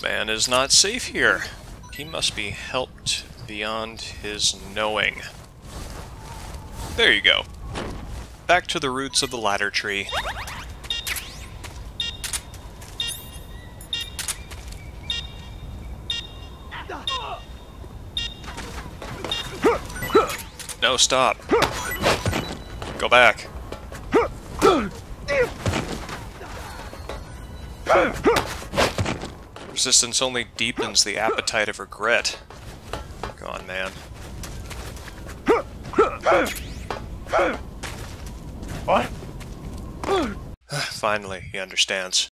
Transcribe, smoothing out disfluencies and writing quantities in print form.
man is not safe here. He must be helped beyond his knowing. There you go. Back to the roots of the ladder tree. No, stop. Go back. Resistance only deepens the appetite of regret. Go on, man. What? Finally, he understands.